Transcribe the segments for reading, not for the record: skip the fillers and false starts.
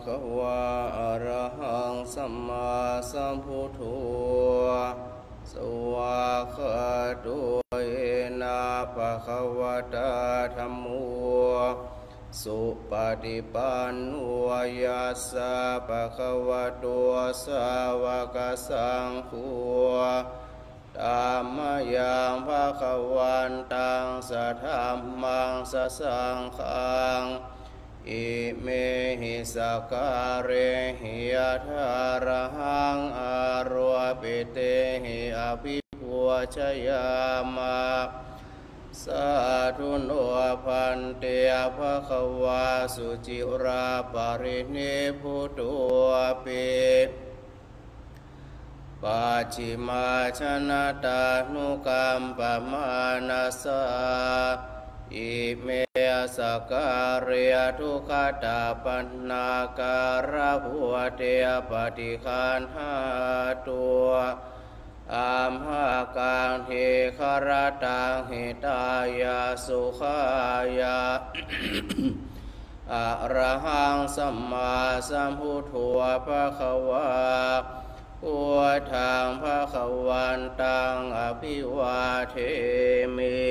คะวะอะระหังสัมมาสัมพุทโธสวากขาโตเอนะภะคะวะตาธัมโมสุปฏิปันโนยัสสะภะคะวะโตสาวกสังโฆธัมมยังภะคะวันตังสัทธัมมังสัสสังฆังอิเมหิสการะหิยะถารหังอารวะปิเตหิอภิปุชยามะสาธุโนพันเตภะคะวะสุจิราปรินิพพุโตปิปัจฉิมาชนะตานุกัมปมานัสสะอิเมสการะทุกขตาปันนาการะภุเตปฏิคันหาตัวอัมหากังเทคารตังหิตายาสุขายาอะระหังสัมมาสัมพุทโธภะคะวะพุทธังภะคะวันตังอภิวาเทมิ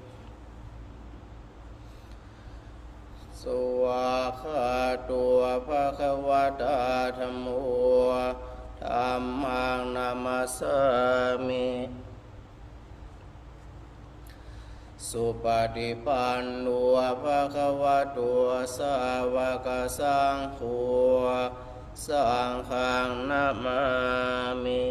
สวากขาโตภะคะวะตาธัมโมธัมมังนามัสสามิสุปฏิปันโนภะคะวะโตสาวกสังโฆสังฆังนะมามิ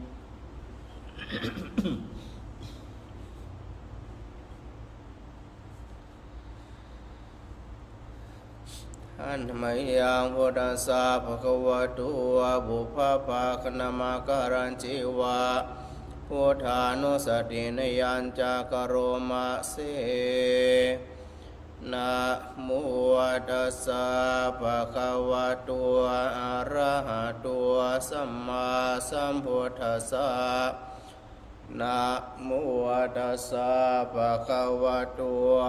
อันมยังพุทธัสสะภะคะวะโตบุพพาคณมการัญจิวะพุทธานุสตินยัญจกโรมะเสนะโมตัสสะภะคะวะโตอะระหะโตสัมมาสัมพุทธัสสะนะโมตัสสะภะคะวะโต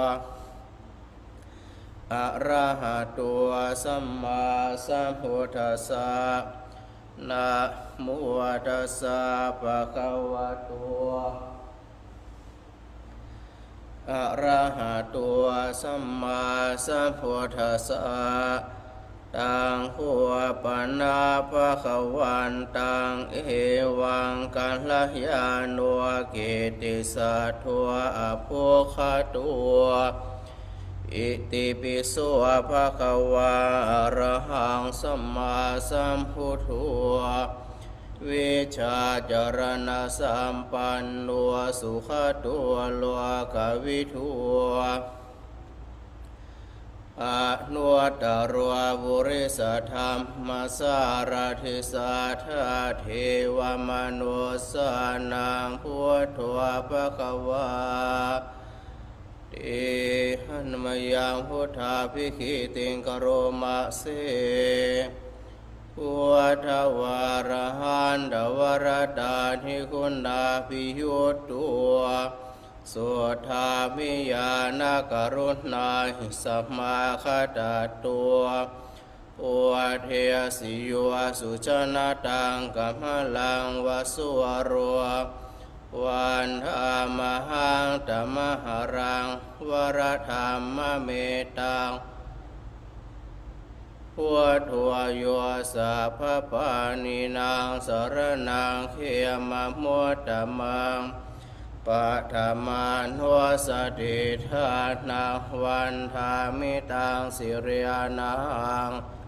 อะระหะโตสัมมาสัมพุทธัสสะนะโมตัสสะภะคะวะโตอะระหะโตสัมมาสัมพุทธัสสะตังหัวปนาภะคะวันตังเอวังกัลยาโนกิติสัทธวะอภุคตุอิติปิโสภะคะวะอะระหังสัมมาสัมพุทโธวิชาจารณะสัมปันโนสุขตัวโลกวิทูอนุตตรบุริสธรรมสารทิสัทธาเทวมนุสสานังพุทโธภะคะวะติหันมยังพุทธาภิกขิติงกโรมะเสพุทธวารหันตวรตานิคุณาภิยุตตัวสุทธามิยานกรุณาหิสัมมาคตตัวปุเทสิโยสุชนะตังกัมลังวสุวโรวันธามหังธรรมหรังวรธรรมเมตังพุทโธโยสัพพปานินางสรนังเขมะมุตตมังปัฏฐานโนสติธานาวันธามิตังสิริยานัง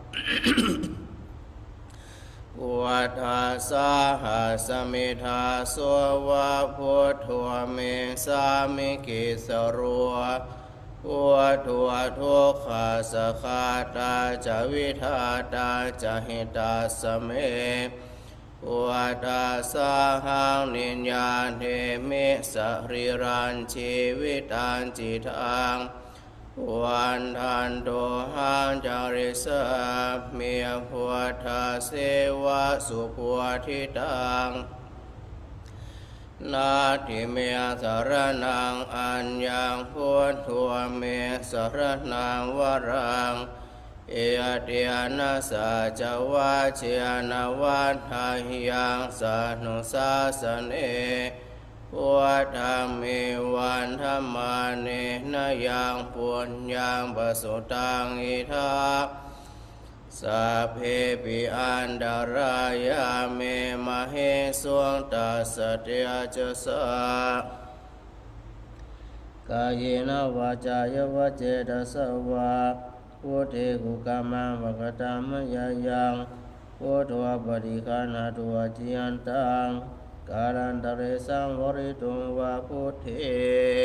วัฏฐาสาหัสมิทาสวะพุทโธเมสามิกิสรัวพุทโธทุกขาสขาตาจวิธาตาจหิตาสเมวัฏฐาสาหังนิญญาเทมิสริรันชีวิตันจิตังวันทันโตหังจาริสามีพุทธาเสวะสุพุทิตังนาทิเมสรนังอัญญังพุทโธเมสรนังวรังเอเตียนาสาจาวาเชียนาวันทาหิยังสานุสาสเนพุทธามิวันธรรมาเนนะยังปุญญังปสุตังอิทัปสัพเพปิอันดารายาเมมะเหสวงตัสสะเตจสะกายเนวาจายวเจตสวะพุทธิกุกามังภคตามยายังพุทธวปฏิฆานาตุวจิยันตังกาลันตเรสังวริตุงวาพุทธิ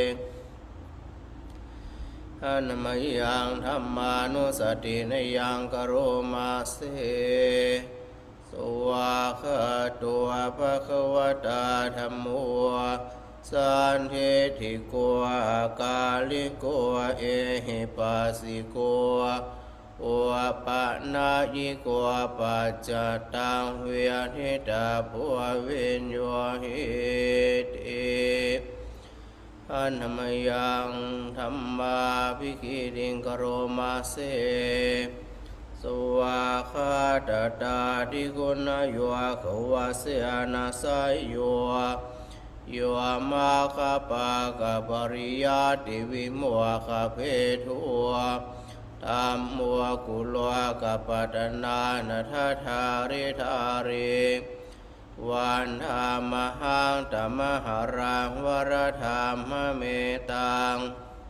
อันมยังธัมมานุสตินยังกโรมาเสสวาคตัวภควตาธัมโมสันเทธิโกกาลิโกเอหิปัสสิโกโอปะนายิโกปัจจตังเวียทิตาภัววิญโยหิติอันมยังธัมมาภิกิติงกโรมาเสสวาคาตตาดิกุณโยขวาเสนาสายโยโยมาคาปากะปริยาติวิโมคาเพทุธัมโมกุโลกะปัตนานัทธาริธาริวันธามหังตัมหารังวรธรรมเมตัง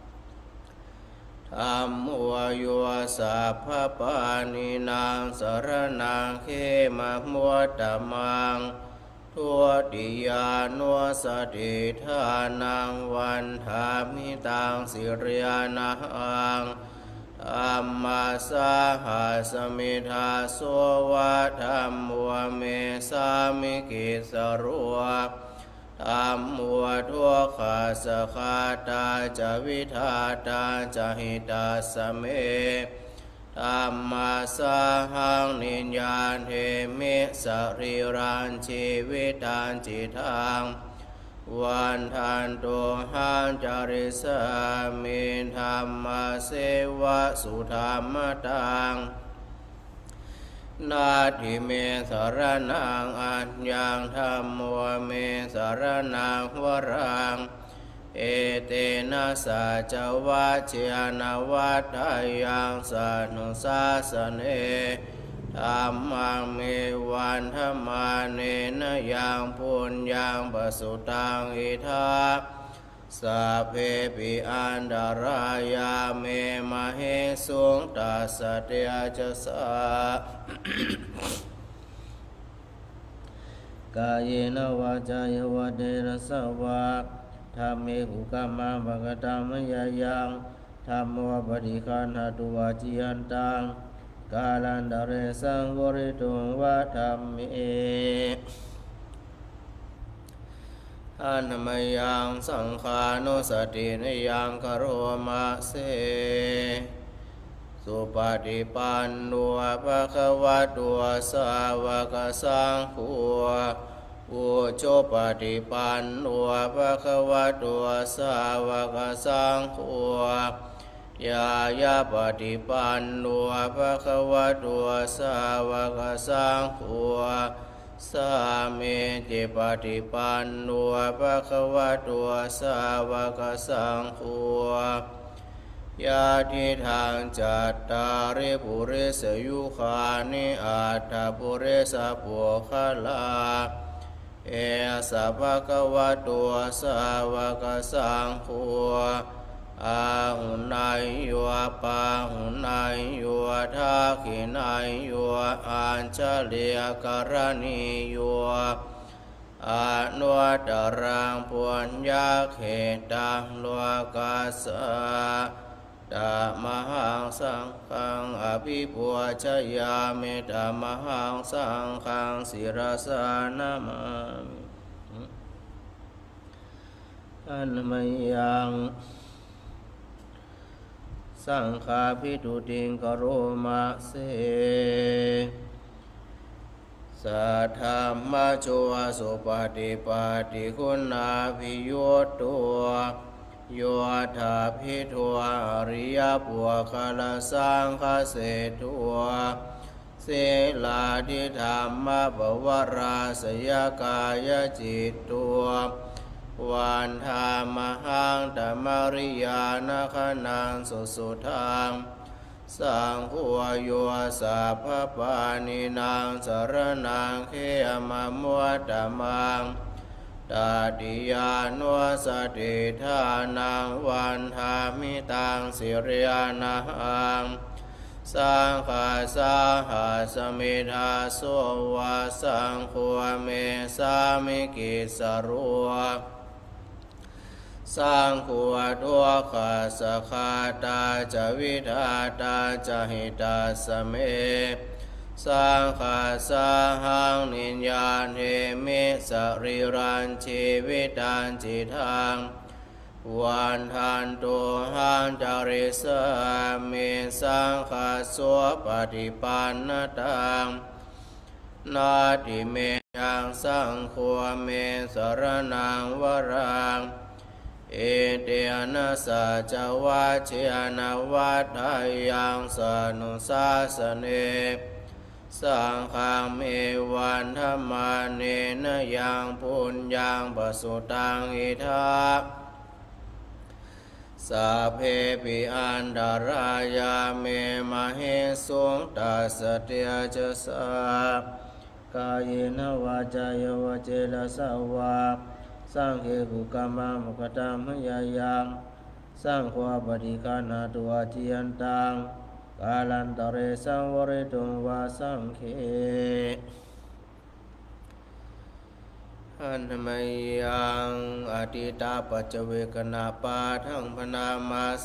ธัมโมโยสัพพปานินางสรนังเขมะมัวตมังทุติยานุสติทานังวันธามิตังสิริยานังธัมมาสาหาสมิทาโสวะธัมมัวเมสามิกิสรัวธัมมัวทุกขาสคาตาจวิทาตาจหิตาสเมธัมมาสาหังนิญญาณเทมิสรีรันชีวิตันจิตังวันทันตุหังจาริสามิธัมมาเสวะสุธรรมตังนาทิเมสรนังอัญญังธัมโมเมสรนังวรังเอเตนะสาจาวะเจนะวัฏายังสานุสาสเนธัมมังเมวันธรรมาเนนะยังปุญญังปสุตังอิทัปสัพเพปิอันดารายาเมมะเหสุงตัสสะเตจสะกายเนวาจายวเดรสวะธัมเมกุกามังภคตามยายังธัมโมปฏิฆานาตุวจิยันตังกาลันตเรสังวริตุงวะธัมเมอันมยังสังขานุสตินยังกโรมาเสสุปฏิปันโนภะคะวะโตสาวกสังโฆอุชุปฏิปันโนภะคะวะโตสาวกสังโฆยายาปฏิปันโนภะคะวะโตสาวกสังโฆสามีจิปฏิปันโนภะคะวะโตสาวกสังโฆยาทิทางจัตตาริปุริสยุคานิอัตถปุริสปุคลาเอสัพพะคะวะโตสาวกสังโฆอาหุนายโยปาหุนายโยทักขินายโยอัญชลียกรณีโยอนุตตรังปุญญาเขตังโลกัสสะธัมมังสังฆังอภิปูชยามิธัมมังสังฆังศิรสานะมามิอันมยังสังฆาภิทุติงกโรมาเสสัทธามัจโวสุปฏิปาติคุณาภิโยตัวโยธาภิทัวอริยปัวคลสังคเสทัวศีลาทิธรรมบวราสยกายจิตตัววันธามหังธรรมริยานคนังสุสุทังสังฆวโยสัพพปานินางสรนังเขมมัวตมังตาติยานุสติทานังวันธามิตังสิริยานังสังฆาสาหาสมิทาโสวาสังฆวเมสามิกิสรัวสังฆวทุกขาสขาตาจวิทาตาจหิตาสเมสังฆาสาหังนิญญาเทมิสริรันชีวิตันจิตังวันทันตุหังจาริสามิสังฆาสวปฏิปันนตังนาติเมยังสังฆวเมสรนังวรังเอเตนะสัจวัชฌยนาวัฏฐายังสนุสาสเนสังฆังเมวันธรรมาเนนยังปุญญังปสุตังอิทัปสัพเพปิอันดารายาเมมะเหสุงตัสสะเตจสสะกายนวาจายวเจลสาวาสังเขกุกามามุขตามยายังสังขวาปฏิฆานาตัวจิยันตังกาลันตเรสังวริตุงวาสังเขอันมยังอติตาปัจเจเวกนาปาทังพนามาเส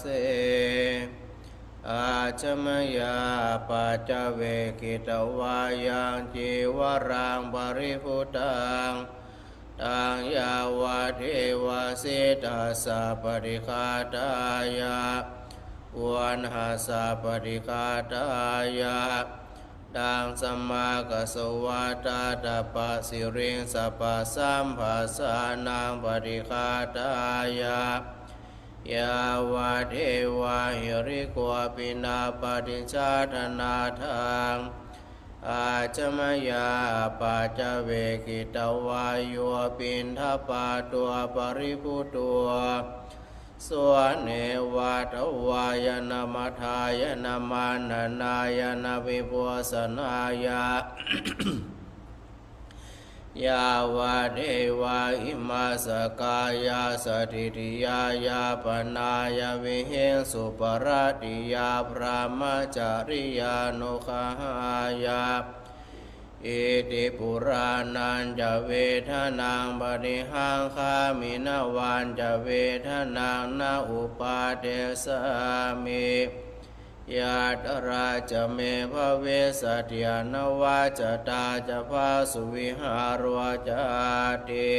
อาชมยาปัจเจเวกิตวายังจีวรังปริพุตังตังยาวะเทวะสิตัสสะปฏิฆาตายะวันหาสะปฏิฆาตายะดังสัมมากัสสวะตาตาปะสิริงสัพพะสัมภาสานังปฏิฆาตายะยาวะเทวะหิริโกปินาปฏิชาทนาทังอาจมยาปัจเจเวกิตวายุปินทปาตัวปริพุตัวสวเนวัตวายนามัทายนามานา นายนาวิปัสสนายะ ยาวะเทวะอิมาสกายาสถิติยายาปนายวิเหสุปรติยาพระมจาริยานุขายาอิติปุรานันจะเวทนังปฏิหังคามินาวันจะเวทนังนาอุปาเทสามิยาตราจะเมภเวสัตยานวาจตาจะภาสุวิหารวจติ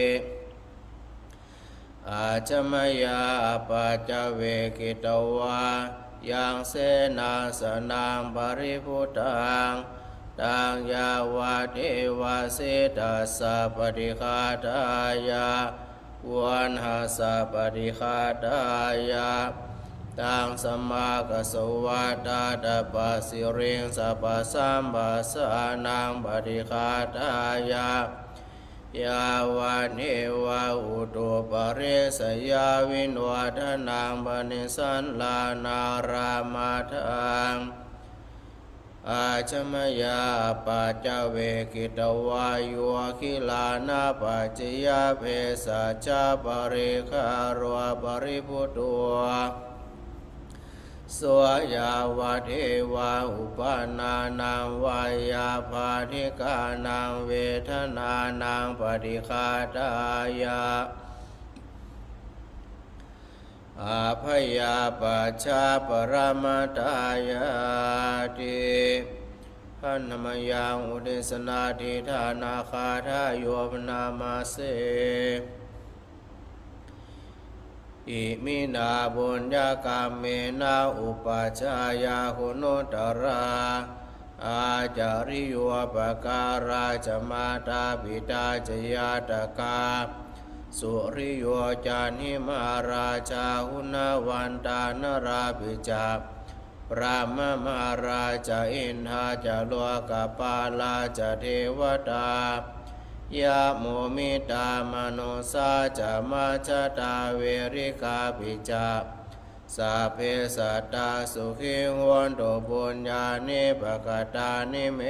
อาจมยาปัจเจเวกิตวายังเสนาสนังปริพุตังตังยาวะเทวะสิตัสสะปฏิฆาตายะวันหาสะปฏิฆาตายะตังสัมมากัสสวะตาตาปะสิริงสัพพะสัมภาสานังปฏิฆาตายะยาวะเนวะอุตุปเรสยาวินวัฏนังปณิสันลานารามาทังอาชมยาปัจเจเวกิตวายุคิลานาปัจจยาเพสัจจปริคารวปริพุตัวสวยาวะเทวะอุปานานังวายาภาธิกานังเวทนานังปฏิฆาตายะอาภยาปัจฉาปรมัตถายาติหันมยังอุเดสนาทิธานาคาทายโยปนามาเสอิมินาบุญญากรรมเมนาอุปัชฌายาหุโนตราอาจาริโยปการาจมาตาปิตาจยาตกาสุริโยจานิมาราชาหุนวันตานราปิจาพระมมาราชาอินทาจาโลกปาลาจาเทวตายะโมมิตามโนสาจามาจตาเวริกาปิจาสัพเพสัตตาสุขิโหนตุปุญญานิปกตานิเม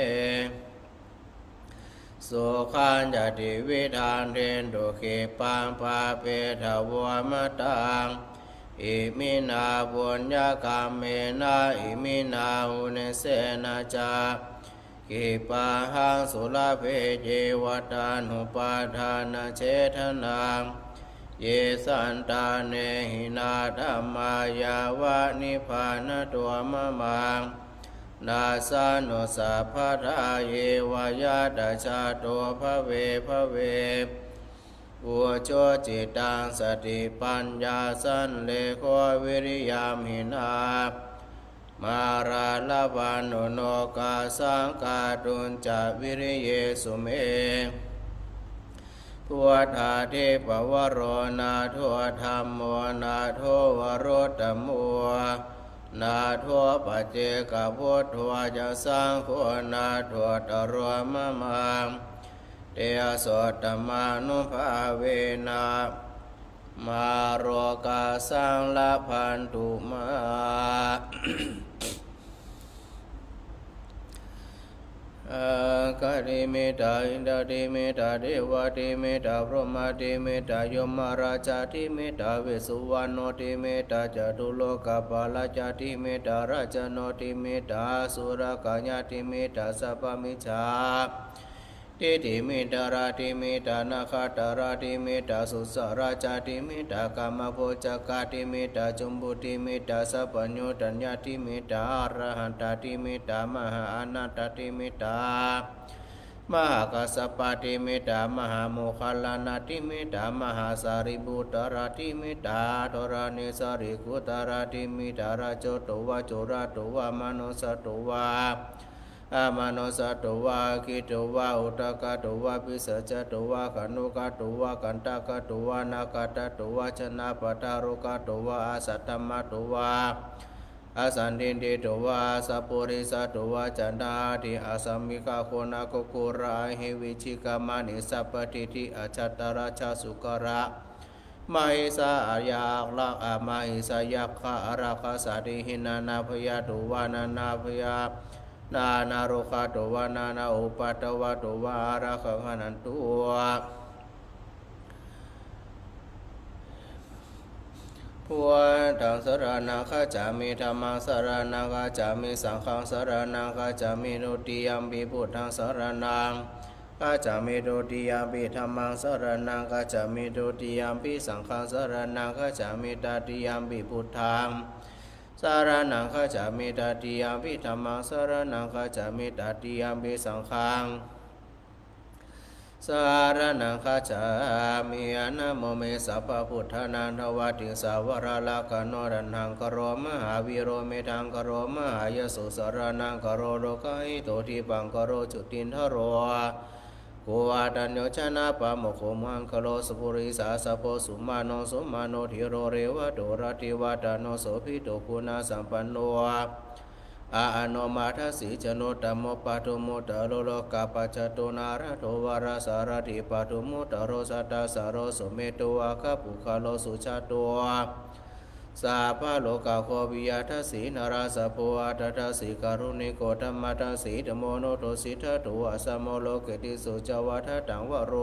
สุขันจติวิธานเรนตุขิปังปาเปทวมตังอิมินาบุญญากรรมเมนะอิมินาอุเนเสนาจากิปะหังสุลเพเจวตานุปาทานเชทนังเยสันตาเนหินาธัมมายาวะนิพพานตัวมะมังนาสานุสัพพทาเยวายาตชาโตภเวภเวอุโจจิตังสติปัญญาสันเลโควิริยามหินามาราลาวันโนกาสังกาตุนจวิริเยสุเมพุทธาเทปวโรนาโทธรรมโมนาโทวโรตโมนาโทปัจเจกพุทธวาจะสังโฆนาโทตรวมะมังเตโสตมานุภาเวนะมาโรกาสังละพันตุมากะดิเมตาอินทติเมตาเทวติเมตาพรหมติเมตายมราชาติเมตาเวสสุวรรณติเมตาจตุโลกปาลจติเมตาราชโนติเมตาสุรกัญญาติเมตาสัพพมิจฉาทิฏฐิเมตาราติเมตานาคาตาราติเมตาสุสราชาติเมตากามโภจกาติเมตาจุมบุติเมตาสัพพโญตัญญาติเมตาอรหันตติเมตามหาอนันตติเมตามหากัสสปติเมตามหาโมคคัลลานาติเมตามหาสารีบุตราติเมตาโทรานิสาริกุตราติเมตาราโจตุวะจุราตุวะมโนสตุวะอามโนสตุวะกิตุวะอุตกะตุวะปิสจตุวะขนุกะตุวะกันตกะตุวะนาคตะตุวะชนะปทารุกะตุวะอาสัตตมะตุวะอาสันตินติตุวะสัพปุริสตุวะจันทาติอาสัมมิกาโคนาโกกุระหิวิชิกามานิสัพพติติอาจัตตราชาสุกระมาหิสาอายักลักอามาหิสายักขะอาราคาสาติหินานาพยาตุวะนานาพยานานาโรคาตุวะนานาอุปัตตวะตุวะอาราคะหานันตุพุทธังสรณังคัจฉามิธัมมังสรณังคัจฉามิสังฆังสรณังคัจฉามิทุติยัมปิพุทธังสรณังคัจฉามิทุติยัมปิธัมมังสรณังคัจฉามิทุติยัมปิสังฆังสรณังคัจฉามิตติยัมปิพุทธังสรณังคัจฉามิตติยัมปิธัมมังสรณังคัจฉามิตติยัมปิสังฆังสารนังคัจฉามิอะนะโมเมสัพพพุทธานันทวัติสาวราลกโนรันหังกโรมหาวิโรเมทังกโรมหายสุสารนังกโรโลกาหิโตทิปังกโรจุตินทโรโกอาตัญโยชนะปะโมโคมังคโลสุปุริสาสะโพสุมาโนสุมาโนทิโรเรวะโตระติวะตาโนโสภิโตคุณาสัมปันโนอาโนมาทัสสิจโนตัมโมปะทุโมตโรโลกาปัจจตุนาระโทวาราสารติปะทุโมตโรสัตตาสารโสเมตุอาคาปุคาโลสุชาตัวสัพพะโลกาโควิยทัสสินาราสะโพอาทัสสิการุณิโกธัมมัทัสสิธโมโนโทสิทธตุอะสัมโมโลเกติสุจวัฏตังวโร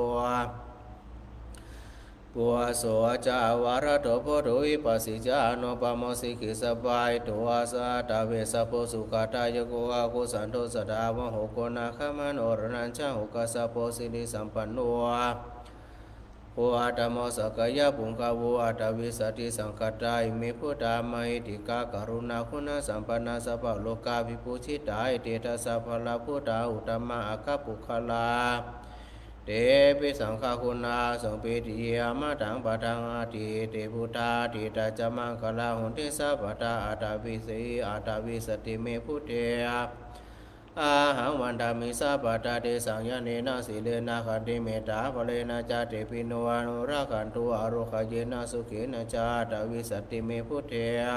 ปัวโสจาวาระโตโพธุอิปัสสิจานุปโมสิกิสบายตัวสาตาเวสะโพสุขตายโกอากุสันโทสดาวะโหโกนาคามโนรนัญชะโหกัสสะโพสิริสัมปันโนโออาตโมสกยะปุงคาวุอาตวิสติสังคตาอิมิพุทธามัยติกากรุณาคุณสัมปันนาสัพพะโลกาภิปุชิตาอิเตตะสัพพะลาพุทธาอุตตมะอาคาปุคลาเตปิสังฆคุณาสัมปิติยามาตังปะทังอาทิเตพุทธาทิตาจมังคลาหุนติสัพพะตาอาตาวิสีอาตาวิสติเมพุทเทอาหังวันธามิสาปตาเตสังยเนนะสีเลนะขันติเมตตาภเลนะจาเตปิโนอนุราคันตุอารุขเยนะสุเขนะจาตวิสัตติเมพุทเท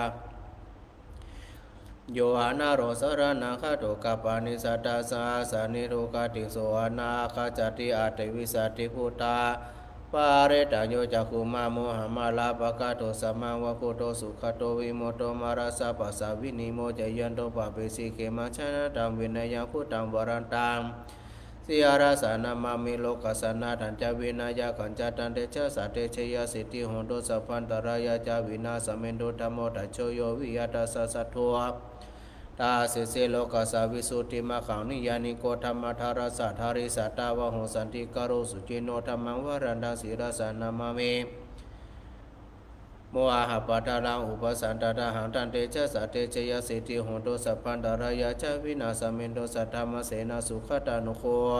โยหานาโรสรนาคาโตกปานิสัตตาสาสานิโรกติโสอนาคาจติอาตวิสัตติพุตตาปาเรตโยจักขุมาโมหมาลาปะกะโตสัมมาวะโพโตสุขโตวิโมโตมาราสะปัสสาวินิโมจยันโตปะเปสิเกมัชนะตังวินัยพุทธังวรันตังสิอาราสานามามิโลกัสสนาทันจวินายาขันจตันเตชะสัตเตชยสิทธิโหนโตสัพพันตรายาจาวินาสเมนโตธัมโมตัจโชโยวิยตัสสะสัทโธตาเสเสโลกัสสาวิสุทธิมะขังนิยานิโกธรรมธารสะธาริสัตตาวะโหสันติกโรสุจิโนธรรมังวรันตังศิรสานามามิโมอาหะปัตตาลังอุปสันตตาหังตันเตชะสัตเตชยสิทธิโหนโตสัพพันตรายาจาวินาสเมนโตสัทธามเสนาสุขตานุโค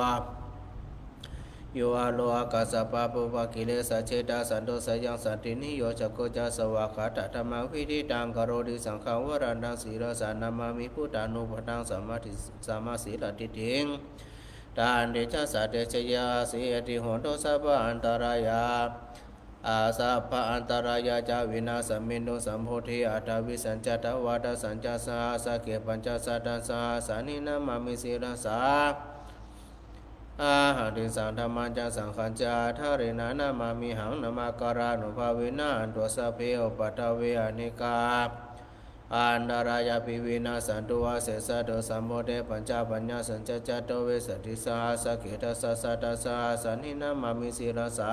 โยอาโลอากัสสะปะปุปะกิเลสะเจตาสันโตสยังสันตินิโยจักโกจาสวากาตธรรมังวิธิตังกโรติสังฆังวรันตังศีรสานามามิพุทธานุปตังสัมมาทิสัมมาศีลติติงตาอันเดชะสัตเตชยาสียติโหนโตสัพพอันตรายาอาสัพพอันตรายาจาวินาสมินโนสัมโพธิอัตวิสัญจตวาทสัญจสหสเกปัญจสัตตสหสานินามามิศีรสาอาหังติสังธรรมัญจสังขัญจาทารินานามามิหังนามาการานุภาเวนะอันตัวสัพเพอุปัตเวอนิกาอันดารายาปิวินาสันตุวาเสสะโตสัมโพเทปัญจปัญญาสัญจจโตเวสติสหสเกทัสสะสัตตสหสานินามามิศีรสา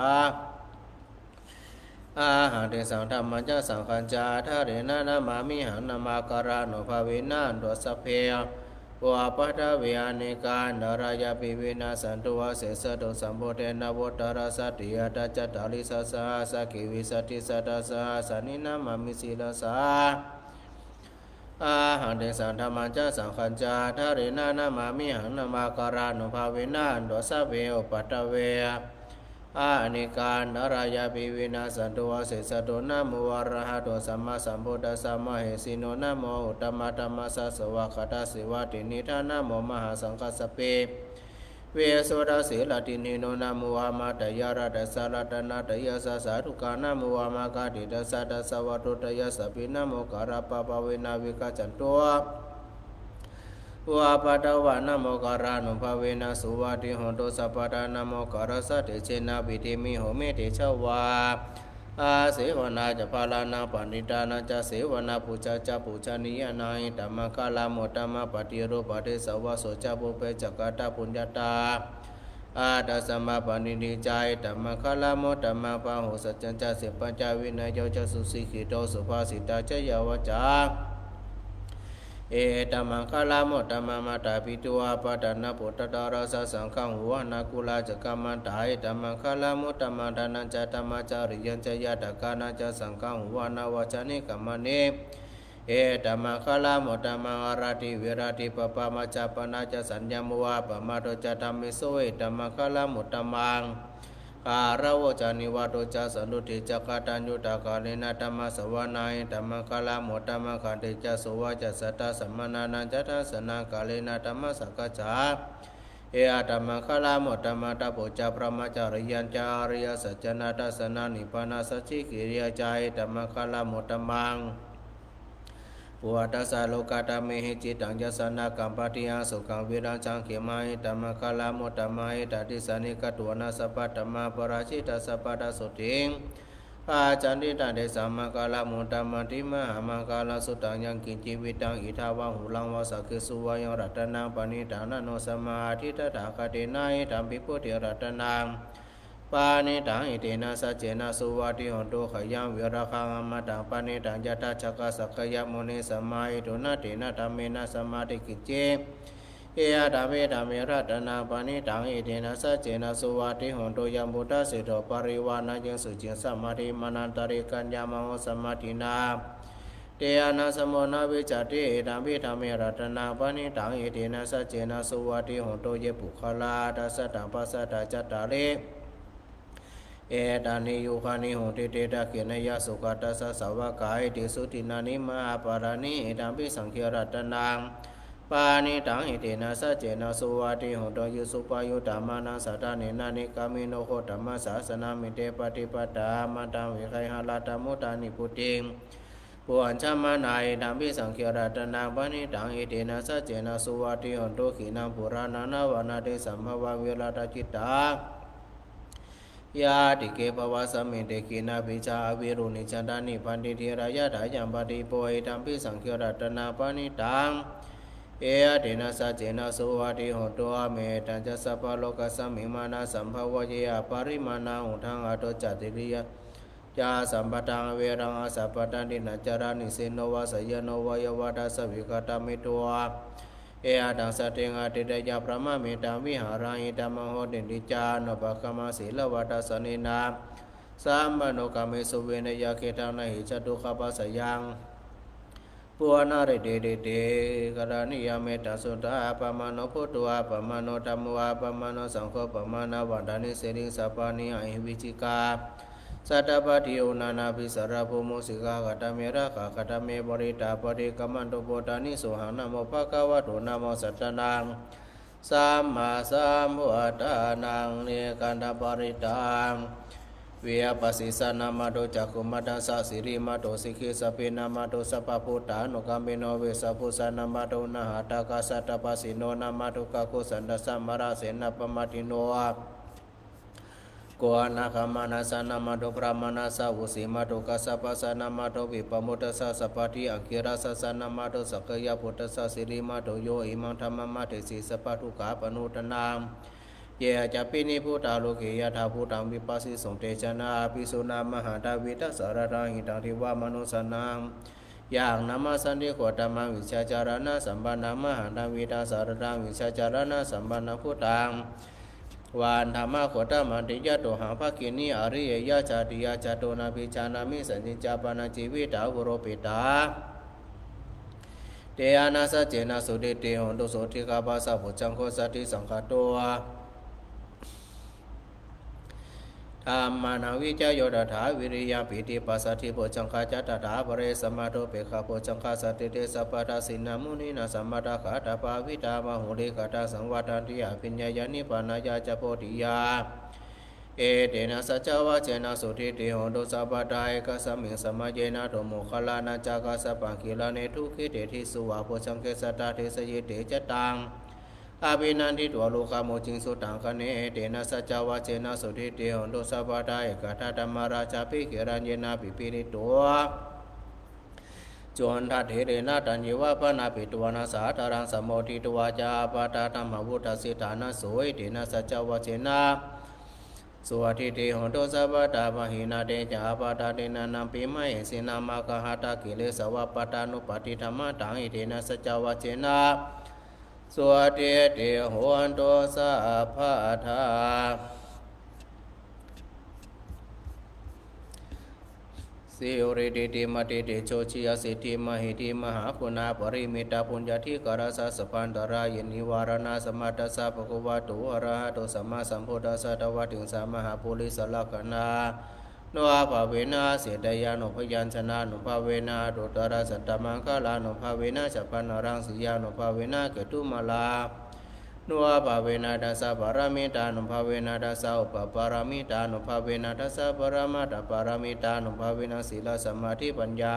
อาหังติสังธรรมัญจสังขัญจาทารินานามามิหังนามาการานุภาเวนะอันตัวสัพเพวะปัตตะเวอเนกาดารายาปิเวนะสันตุวะเสสะโตสัมโพเทนะโวตารสัตติยตัจจตาลิสัสสะสะกิวิสัตติสัตตสะสานินามามิศีลสาอาหังเดสันธรรมัญจสังขัญจาทารินานามามิหังนามาการานุภาเวนะอันโตสัพเพอุปัตตะเวอาเนกาดารายาปิเวนะสันตุวะเสสะโตนะโมอะระหะโตสัมมาสัมพุทธัสสะมะเหสิโนนะโมอุตตมะธัมมัสสะสวากขาตสิวะตินิทานะโมมหาสังฆัสสะเปเวโสดาสีลตินิโนนะโมอะมะตยาระตัสสะรัตนะตยะสะสาธุกานะโมอะมะกะติตัสสะตัสสะวะตุตยะสัพพินะโมกะระปะปะเวนะวิกัจจันโตวะปะตะวะนะโมกะระนุภาเวนะสุวะติโหนโตสัพพะทานะโมกะระสะเตเชนะปิติมิโหเมเตชะวะอาเสวนาจะพาลานาปณิตานาจะเสวนาปุจจะปุจนิยานาอิธัมมะคาลาโมตัมมะปฏิโรปะเทสวะโสจะปุเปจักกะตะปุญญตาอาตัสสะมะปณินิจายธัมมะคาลาโมตัมมะปะโหสัจจัญจะสิปัญจวินัยโยจะสุสิกิโตสุภาสิตาจะยวจาเอตัมมังคลาโมตัมมะมะตาปิตุอาปะตะนะปุตตะตาราสะสังฆังหัวนาคุลาจักกัมมันตาเอตัมมังคลาโมตัมมะทานันจะตัมมะจาริยัญจะยะตะกานะจะสังฆังหัวนาวจานิกัมมะเนเอตัมมังคลาโมตัมมังอาราติวิราติปะปะมะจะปะนะจะสัญญามวะปะมะโตจะธัมมิโสเอตัมมังคลาโมตัมมังการาวจานิวัตจาสันตุติจักขาตัญญุตากาเลนะธัมมะสวนายิธัมมังคลาโมตัมมังขันติจะสวะจะสัตตะสัมมนานันจะทัสสนังกาเลนะธัมมะสักกัจจาเออะธัมมังคลาโมตัมมะตะโพจะพระมจาริยัญจาริยสัจจนะทัสสนานิพพานาสัจฉิกิริยจายธัมมังคลาโมตัมมังปุวัตสะโลกาตเมหิจิตังยสนะกัมปติยังสุขังวิรังจังเขมาหิธัมมังคลาโมตัมมะหิตติสานิกตุวนาสัพพะธัมมาปราชิตาสัพพะตสุติงอาจันติตันเดสัมมังคลาโมตัมมะติมหามังคลาสุตังยังกินจิวิตังอิทาวะหุลังวะสักขิสุวะยังรัตนังปณิธานะโนสัมมาทิฏฐะคตินาหิธัมปิพุทธิรัตนังปานิตังอิเตนะสัจเจนะสุวัติโหนตุขยังวิราคังอมตังปานิตังยัตถะจักขสักขยมุนิสัมมาอิตุนะเตนะธัมเมนะสัมมาทิกิจเจเอยะธัมเมธัมเมรัตนังปานิตังอิเตนะสัจเจนะสุวัติโหนตุยัมพุทธสิโตปริวานะยังสุจิสัมมาทิมานันตริกัญญามโหสัมมาทินาเตยะนะสมโมนะวิจติเอตัมปิธัมเมรัตนังปานิตังอิเตนะสัจเจนะสุวัติโหนตุเยปุคลาตัสสะตังปัสสะตะจัตตาริเอตานิยุคานิโหติเตตะเกณยะสุขตัสสะสาวกายติสุตินานิมหาปารานิเอตัมปิสังเขรัตนังปปานิตังอิตินาสัจเจนะสุวัติหุตยุสุปายุตามานังสัตตานินานิกามิโนโคตมะสาสนามิเตปฏิปตามาตังวิไคหะลาตมุตานิพุติงปุอัญชมานายดัมพิสังเขียรัตนังปานิตังอิตินาสัจเจนะสุวัติหุตุขีนังปุรานานานาติสัมภวะวิราตจิตตายาติเกปวาสมิเตกินาปิจาอวิรุณิจันตานิพันติเทระยะถายัมปติโปหิตัมปิสังเขียรัตนาปานิตังเออะเดนะสัจเจนะสุวัติหุตุอะเมตัญจสัพพะโลกัสสมิมานะสัมภวะเยอะปริมาณังอุทังอโตจติริยะจาสัมปตังเวรังอสัพพตันตินะจารานิเสโนวะสยโนวะยวะดัสสวิกตามิตัวเออะตังสติงอติเตยะพระมะเมตังวิหารังอิตัมมโหติติจานะปะคะมะศีลวัตตสนินาสัมปโนกามิสุเวเนยะเกตังนะหิจตุขปัสสยังปุวนาริเดเดเดกรณียเมตสุตาปมาโนพุตุอาปมาโนธัมโมอาปมาโนสังโฆปมานาวันดานิเสริสัพพานิอหิวิจิกาสัตตปฏิโอนานาภิสารภูมุสิกากตเมระกากตเมบริตาปฏิกัมมันตุโพธานิสุหังนะโมภะคะวะโตนะโมสัตตนังสัมมาสัมพุทธานังเนกันตปริตังเวียปัสสิสานามาโตจักขุมัตตสสิริมาโตสิกิสปินามาโตสัพพพุทธานุกัมมิโนเวสัพพุสานามาโตนะหะตากาสัตตปัสสิโนนามาโตกะโกสันตสัมมาราเสนะปมาติโนโกอานาคามานาสานามาโตพระมานาสาวุสีมาโตกัสสะปัสสานามาโตวิปมุตตสัสสะปะทิอังคิราสสานามาโตสักยะพุทธสัสสิริมาโตโยอิมังธัมมะมาเตสิสปะทุขาปนุตนามเยจะปินิพุทธาโลเกยถาพุทธังวิปัสสิสงเตชนะภิสุนามหาตาวิทัสสารทังหิตังทิวามนุสนังอย่างนามาสันติโคตมังวิชาจารณะสัมปันนังมหาตังวิทัสสารทังวิชาจารณะสัมปันนังพุทธังวานธรรมะโคตมันติยะโตหังภคินีอริยยะจาติยะจโตนาภิจานามิสัญญิจาปนาจิวิตาวุโรปิตาเตอานาสเจนะสุเดเตหนตุโสติกาภาสะพุจังโคสัตติสังฆโตธรรมานาวิจโยตถาวิริยปิติปัสสติโพจังคาจัตถาปเรสมาโตเปขะโพจังคาสติเตสัพพะทาสินามุนีนาสัมมาตาขาตาภาวิตามโหเรกตาสังวัฏันติยาปิญญายานิปานายาจโพธิยาเอเตนะสัจจวะเจนะสุทิติโหตุสัพพะทาเอกสัมมิงสมัจเจนะโตโมคลานาจักขสัพพังคิลาเนทุขิเตทิสุวะโพจังเกสัตตาเทสยิเตจตังอาภินันทิตัวโลกาโมจิงสุตังคเนเตนะสัจจวะเจนะสุทิติโหตุสัพพะทาเอกทัตตมราชาภิเกรัญเยนะปิปิริตัวจวนทัตเถเรนะตัญญิวะปนาปิตวนาสาตารังสมโมทิตวาจาปาตาธรรมวุฒสิทานะโสยเตนะสัจจวะเจนะสุวัติติโหตุสัพพะตามหินาเตจาปาตาเตนะนัมปิมะเอสินามะกหะตากิเลสวะปตานุปฏิธรรมะตังอิเตนะสัจจวะเจนะสวัสดีเตโหนโตสัพพะทาสิโอริติติมติติโชชิยสิทธิมหิติมหาปุณาปริมิตาปุญญาธิกรสัสปันตรายนิวารณาสมัตตสัพพะวะโตอะระหะโตสัมมาสัมพุทธัสสะตวัตถิงสามหาปุริสลักขณาโนอาภเวนะเสดยานุพยัญชนะนุภเวนะดุตระสัตตมังคลานุภเวนะฉัพพนรังสียานุภเวนะเกตุมาลาโนอาภเวนะดัสสะปารามิตานุภเวนะดัสสะอุปปารามิตานุภเวนะดัสสะปรมัตถปารามิตานุภเวนะศีลสมาธิปัญญา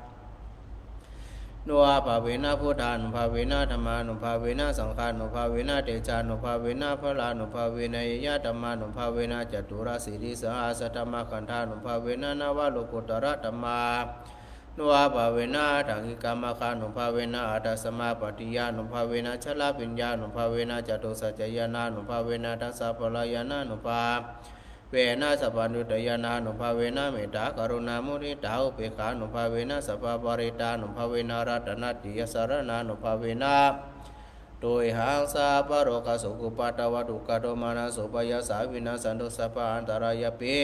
โนอาภเวนะพุทธานุภเวนะธรรมานุภเวนะสังฆานุภเวนะเตชานุภเวนะพลานุภเวนะยะธรรมานุภเวนะจตุราสีริสหัสธรรมขันธานุภเวนะนวโลกุตระธรรมาโนอาภเวนะทังกิกามคานุภเวนะอัตตสมาปฏิยานุภเวนะชลาปิญญานุภเวนะจตุสัจจยานานุภเวนะทัสสะพลายานานุภาเวนะสัพพัญญุตยานานุภเวนะเมตตากรุณามุทิตาอุเบกขานุภเวนะสัพพปริตานุภเวนะรัตนัตติยสารนานุภเวนะโดยหางสาปโรกสุกุปัตตวัตุกะโตมานะสุปยาสาวินาสันตุสัพพอันตรายปิ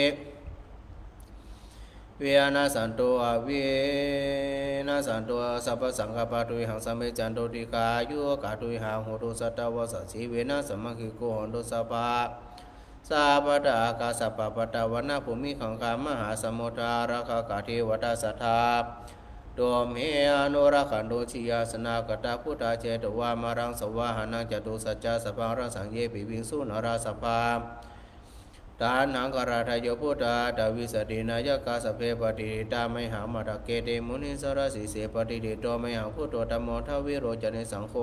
เวียนาสันโตอเวนะสันโตสัพพสังฆปะตุยหังสัมเมจันโตติกายุกะตุยหังโหตุสัตตวสัสสีเวนะสัมมังคิโกโหตุสัพพะสัพพะตากาสัพพะปตะวนะภูมิขังคามหาสมุทราราคะกะเทวตาสัทธาโตโดเมอนุรักขันโดชิยาสนากตาพุทธาเจตวามารังสวาหานังจตุสัจจะสภารังสังเยปิวิงสุนราสภาทานังกราทายพุทธาดาวิสตินายกาสเพปฏิตาไมหามาตเกเตมุนิสรสิเสปฏิเดโตไมหังพุทโธธัมโมทวิโรจเนสังโฆ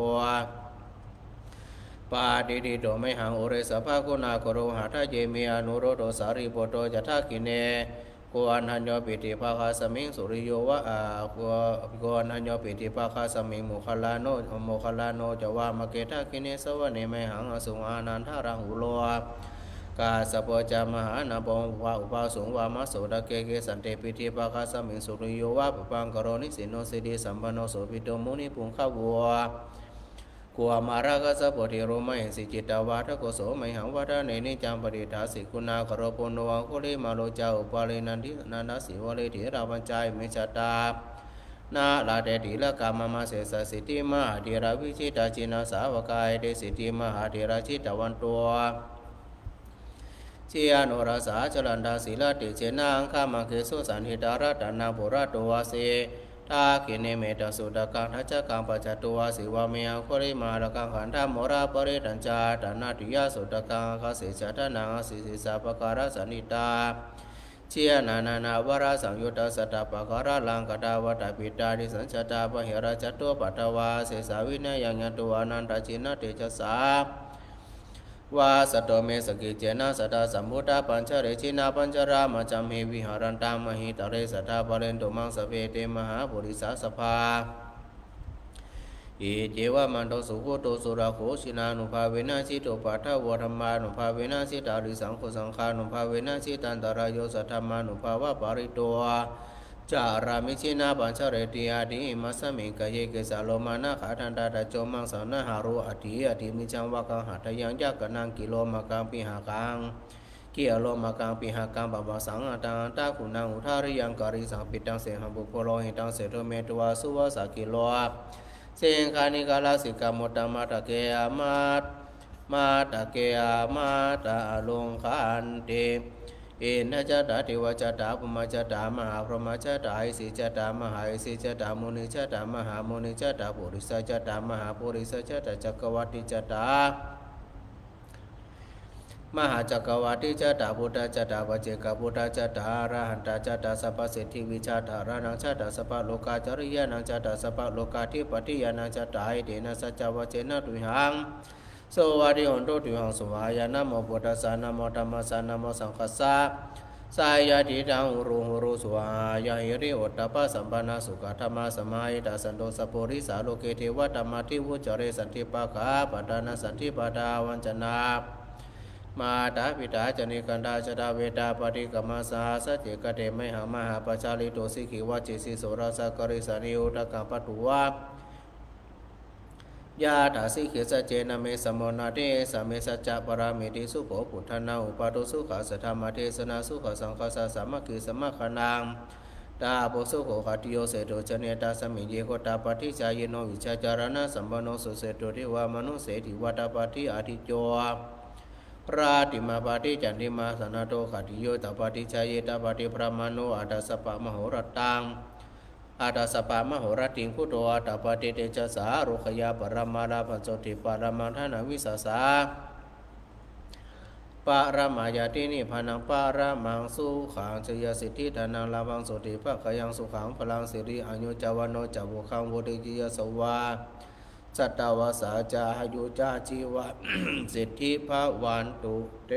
ปาดิดิโตไมหังโอเรสภากุณาโคโรหะทะเยเมอนุโรโตสารีโปโตจัตถกิเนโกอันหัญโยปิติภาคาสมิงสุริโยวะโกอันหัญโยปิติภาคาสมิงโมคลาโนจวามะเกทะกิเนสวะเนไมหังอสุงอานันทารังอุโลกาสปจามหานาปงวาอุปาสงวามาโสดเกเกสันเตปิติภาคาสมิงสุริโยวะปปังกโรนิสิโนสิริสัมปันโนโสปิโตมุนิปุงขวัวกัวมารากัสปฏิโรมหิสิจิตาวาทโกโสไมหังวัฏเนนิจังปฏิทาสิคุณาคโรปุโนวังคุลิมาโลจาอุปาลินันทินันทสิวะเลถิราปัญจายเมจตานาลาเดติละกามมาเสสสิติมหาเดราวิชิตาจินาสาวกายเดสิติมหาเดราชิตวันตัวเชียโนราสาจรันดาศิลาติเจนังข้ามังเคสุสันหิตาราตานาปุระตัวเสทากิเนเมตสุดกังทัจกังปัจจตัวสิวามียังโคริมาลกังขันธามราปริตัญจาตานาติยาสุดกังคสิจัตนังสิสิสาปการสันิตาเชียนานาวราสังยุตตสัตตปะการะลังกตาวตาปิตาดิสัญชตาปะเหระจัตตัวปัตวาเสสาวินัยยังยันตัวอนันตจินเตจสาวาสตเมสกิเจนะสัตตสัมพุทธาปัญจเรชินาปัญจรามาจัมเหวิหารันตามหิตเรสัตตาปะเรนตุมังสเปเตมหาปุริสาสภาอิเจวะมันโตสุโขโตสุราโคชินานุภาเวนะสิโตปัฏฐวธรรมานุภาเวนะสิตาริสังโฆสังฆานุภาเวนะสิตันตรายโยสัทธามานุภาวะปาริโตจารามิชินาปัญชเรติอาดิมัสมิงกะเยเกสาโลมานะขาทันตาตะโจมังสานะหารุอธิมิจังวะกังหัตยังยักกนังกิโลมะกังปิหากังกิโลมะกังปิหากังปะปะสังอัตังตะคุณังอุทาริยังการิสังปิตังเสหังบุโพโลหิตังเสโตเมตวาสุวะสากิโลเสงคานิกาลาสิกามุตตมาตะเกยมาตะเกยมาตะลงคันเตเอนะจัตตาเทวจัตตาปุมจัตตามหาพรหมจัตตาอิสิจัตตามหาอิสิจัตตามุนิจัตตามหามุนิจัตตาปุริสจัตตามหาปุริสจัตตาจักรวัติจัตตามหาจักรวัติจัตตาพุทธจัตตาปัจเจกพุทธจัตตาอรหันตจัตตาสัพพสิทธิวิจัตตารานังจัตตาสัพพโลกาจริยานังจัตตาสัพพโลกาธิปติยานังจัตตาอิเดนะสัจจวเจนะตุหังโสวาดิหนตุตุหังสวายานะโมพุทธัสสะนะโมธัมมัสสะนะโมสังฆัสสะสายาติตังหุรุสวายาหิริโอตตปะสัมปันนาสุขธรรมะสมัยตาสันโตสัพพุริสาโลเกเทวธรรมทิวุจเรสันติปะกาปัตตานาสันติปะดาวัญจนามาตาปิตาจนิกันดาจดาเวดาปฏิกรรมสาสเจกเตไมหามหาปชาลิโตสิกิวัจจิสิโสราสกริสานิโอตกังปัตถุวายาถาสิเขสเจนะเมสมนาเตสเมสัจจะปรามิติสุโขปุถนาอุปาโตสุขาสัทธรรมเทศนาสุขสังฆาสามัคคีสมัคคนังตาโพสุโขคติโยเสโตชเนตาสมิเยโกตาปฏิจายโนวิชาจารณะสัมปันโนสุเสโตเทวามนุเสติวัตปฏิอาทิโยราติมาปฏิจันติมาสนาโตคติโยตปฏิจายตปฏิพระมโนอาดาสปะมโหรตังอาตาสปามโหรติงพุทโธอาตาปฏิเตจสารุขยาปรมาลาปัญโสติปารมังทานาวิสาสาปารมายาตินิพานังปารมังสุขังชยสิทธิธานังลาภังโสติภะขยังสุขังพลังสิริอัญโยจาวโนจาวุขังวุติจิยสวาสัตตวาสาจาหยุจาจีวะ สิทธิภาวันตุเต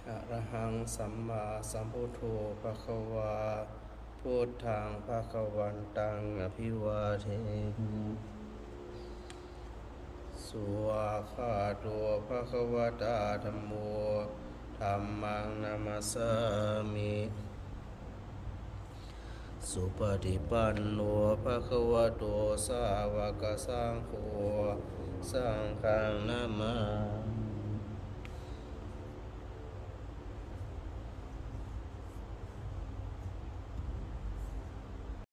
อะระหังสัมมาสัมพุทโธภะคะวาพุทธังภะคะวันตังอภิวาเทมิสุอาคาโตภะคะวะตาธัมโมธัมมังนามัสสามิสุปฏิปันโนภะคะวะโตสาวกสังโฆสังฆังนามามิ